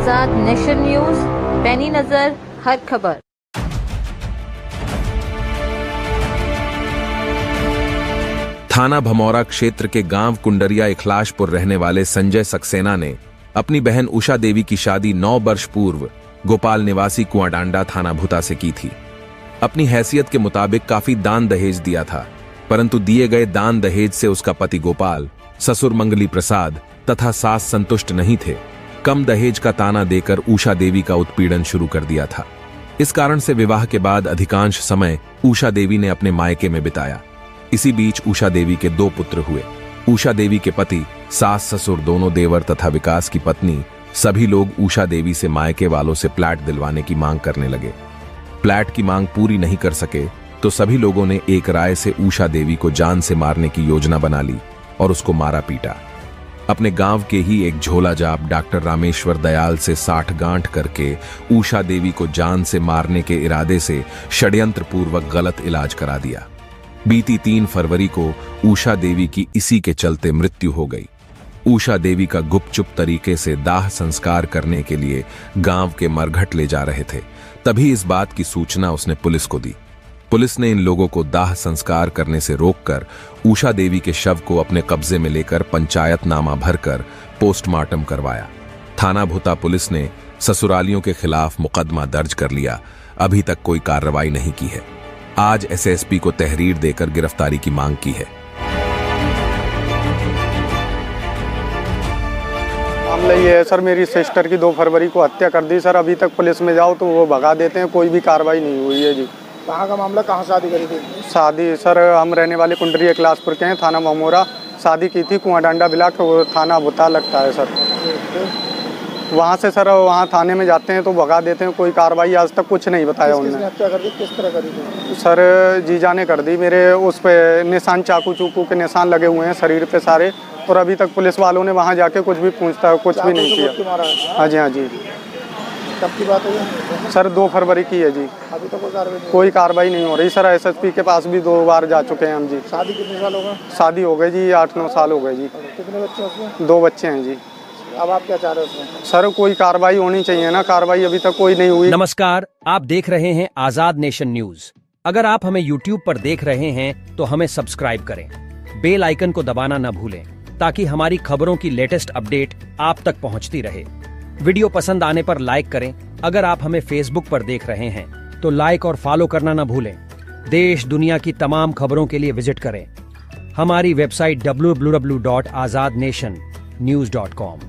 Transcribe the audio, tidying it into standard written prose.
आजाद nation news, पैनी नजर हर खबर। थाना भमौरा क्षेत्र के गांव कुंडरिया इखलाशपुर रहने वाले संजय सक्सेना ने अपनी बहन उषा देवी की शादी 9 वर्ष पूर्व गोपाल निवासी कुआंडांडा थाना भुता से की थी। अपनी हैसियत के मुताबिक काफी दान दहेज दिया था, परंतु दिए गए दान दहेज से उसका पति गोपाल, ससुर मंगली प्रसाद तथा सास संतुष्ट नहीं थे। कम दहेज का ताना देकर उषा देवी का उत्पीड़न शुरू कर दिया था। इस कारण से विवाह के बाद अधिकांश समय उषा देवी ने अपने मायके में बिताया। इसी बीच उषा देवी के 2 पुत्र हुए। उषा देवी के पति, सास ससुर दोनों देवर तथा विकास की पत्नी सभी लोग उषा देवी से मायके वालों से प्लाट दिलवाने की मांग करने लगे। प्लाट की मांग पूरी नहीं कर सके तो सभी लोगों ने एक राय से उषा देवी को जान से मारने की योजना बना ली और उसको मारा पीटा। अपने गांव के ही एक झोला जाप डॉक्टर रामेश्वर दयाल से 60 गांठ करके उषा देवी को जान से मारने के इरादे से षड्यंत्र पूर्वक गलत इलाज करा दिया। बीती 3 फरवरी को उषा देवी की इसी के चलते मृत्यु हो गई। उषा देवी का गुपचुप तरीके से दाह संस्कार करने के लिए गांव के मरघट ले जा रहे थे। तभी इस बात की सूचना उसने पुलिस को दी। पुलिस ने इन लोगों को दाह संस्कार करने से रोककर उषा देवी के शव को अपने कब्जे में लेकर पंचायतनामा भरकर पोस्टमार्टम करवाया। थाना भुता पुलिस ने ससुरालियों के खिलाफ मुकदमा दर्ज कर लिया। अभी तक कोई कार्रवाई नहीं की है। आज एसएसपी को तहरीर देकर गिरफ्तारी की मांग की है। मामला ये है सर, मेरी सिस्टर की 2 फरवरी को हत्या कर दी सर। अभी तक पुलिस में जाओ तो वो भगा देते हैं, कोई भी कार्रवाई नहीं हुई है जी। कहाँ का मामला, कहाँ शादी करी थी? शादी सर हम रहने वाले कुंडरिया इखलाशपुर के हैं, थाना भमौरा। शादी की थी कुआंडांडा ब्लॉक, वो थाना भुता लगता है सर। वहाँ से सर वहाँ थाने में जाते हैं तो भगा देते हैं, कोई कार्रवाई आज तक कुछ नहीं बताया उन्होंने। हत्या कर दी, किस तरह करी थी? सर जीजा ने कर दी। मेरे उस पे निशान, चाकू चूकू के निशान लगे हुए हैं शरीर पे सारे, और अभी तक पुलिस वालों ने वहाँ जाके कुछ भी पूछता है, कुछ भी नहीं किया। हाँ जी, हाँ जी। कब की बात है सर? 2 फरवरी की है जी। अभी तक कोई कार्रवाई नहीं हो रही सर। एसएसपी के पास भी 2 बार जा चुके हैं हम जी। शादी कितने साल हो गए? शादी हो गई जी, 8-9 साल हो गए जी। कितने बच्चे हैं उसमें? 2 बच्चे हैं जी। अब आप क्या चाह रहे हो उसमें? सर कोई कार्रवाई होनी चाहिए ना, कार्रवाई अभी तक कोई नहीं हुई। नमस्कार, आप देख रहे हैं आजाद नेशन न्यूज। अगर आप हमें YouTube पर देख रहे हैं तो हमें सब्सक्राइब करें, बेल आइकन को दबाना न भूलें ताकि हमारी खबरों की लेटेस्ट अपडेट आप तक पहुंचती रहे। वीडियो पसंद आने पर लाइक करें। अगर आप हमें Facebook पर देख रहे हैं तो लाइक और फॉलो करना न भूलें। देश दुनिया की तमाम खबरों के लिए विजिट करें हमारी वेबसाइट www.azadnationnews.com।